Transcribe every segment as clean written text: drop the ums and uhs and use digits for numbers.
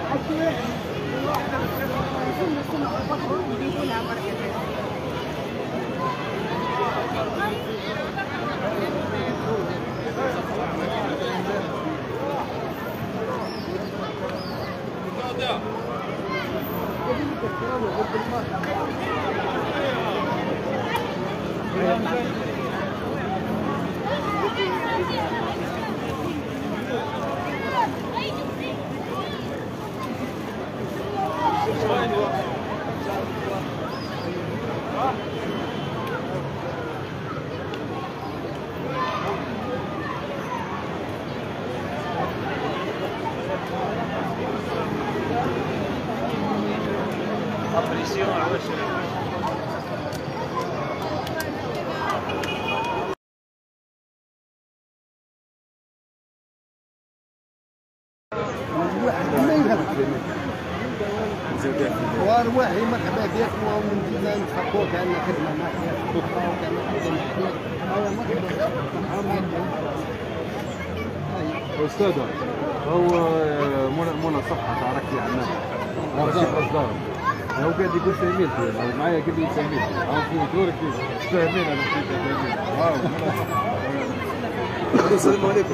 وارواحي مرحبا بكم ومن نتفقوك على خدمه معنا وكان استاذ هو منى صحة تعرف لي عنها رشيد أصدار هو قاعد يقول سميت هو معايا قال لي سميت هو في دورك فاهمين انا فاهمين السلام عليكم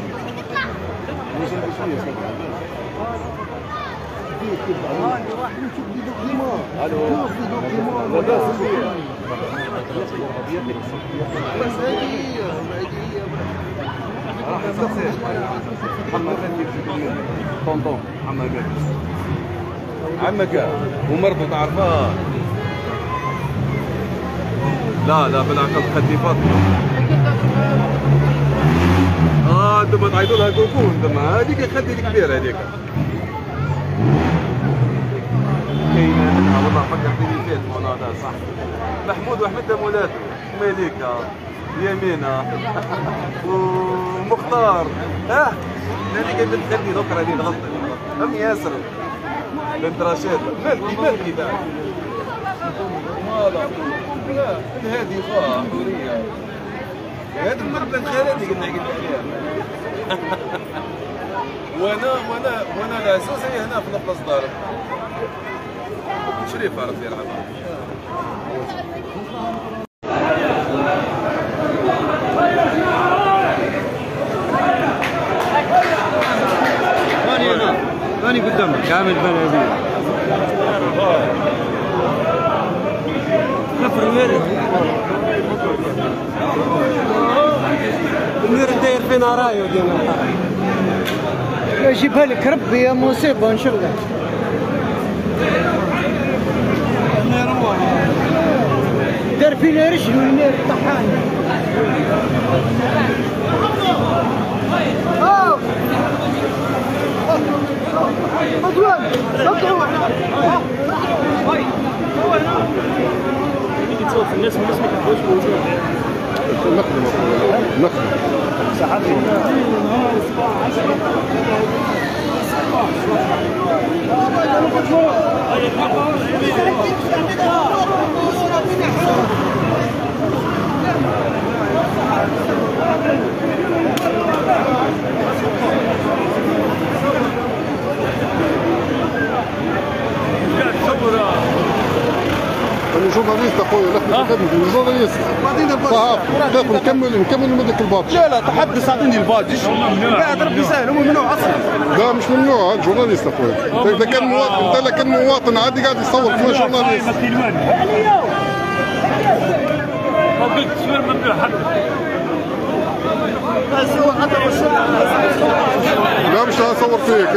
عمك ومرته تعرفها؟ لا بالعقل خدي فاطمه. انتم تعيطوا لها كوكون انتم هذيك خدي الكبيره هذيك. كاينه منها والله فكرتني فيها الموضوع هذا صح. محمود وحمد مولاته ومليكه يمينه ومختار هذيك بنت خدي الاخرى هذه غلطت ام ياسر بنت رشيد مالكي بعد لا هذه فا حوريه هذه المرة بنت خالتي قلنا قلت عليها وانا العزوز هي هنا في نفس دارك شريف عرفت يلعبها ماني قدامك كامل بني كفر المير داير فينا رايو ديالنا يجيبها لك ربي يا مصيبه نشغلها دار فينا رجل والنير طحان مدوان اطلعوا تصوف الناس ما يحبوش نخدم صحتي أنا جورناليست أخويا نخدم خدمتي جورناليست صحافي نكمل من ذاك الباج لا تحدث أعطيني الباج بعد ربي سهل هو ممنوع أصلا لا مش ممنوع جورناليست أخويا إذا كان مواطن أنت كان مواطن عادي قاعد يصور فيها جورناليست ما قلت شنو ممنوع حد لا مش هصور فيك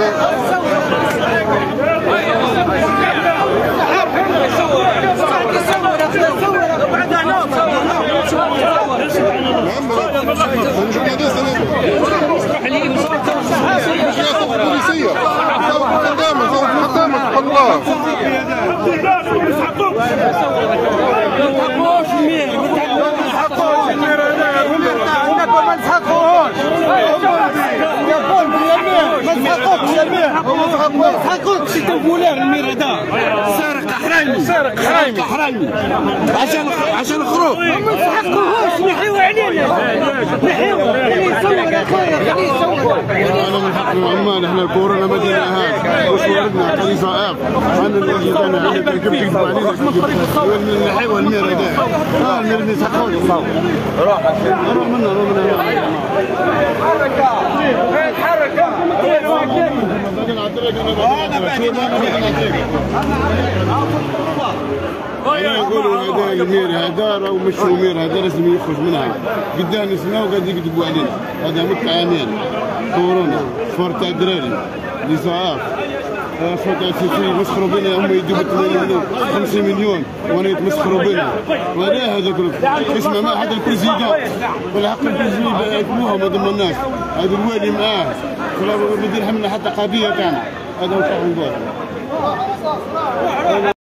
ما تحققش المير هذا سارق حرايمي سارق حرايمي حرايمي عشان الخروج ما نستحقوهوش نحيوا علينا نحيوا خليه يصور يا خويا خليه يصور انا من حق العمال احنا كورونا ما ديناهاش وش وردنا قضيه عاق انا اللي جينا كيف علينا الحي والمير هذا المير اللي سحقوا روح منه حركه يقولوا هذا المير هذا راهو مش مير هذا لازم يخرج منها قدام سنه وقاعد يكذبوا علينا هذا متعامين كورونا صفر تاع الدراري لزعاف خوتي سيسي يمسخروا بنا هم يجيبوا 80 مليون 50 مليون وانا يتمسخروا بنا ولا هذا كله اسمع ما حد البريزيدون ولا حق البريزيدون ياكلوهم هذوما الناس هذا الوالي معاه ولا بدي يحملنا حتى قضيه تاعنا هذا هو تاع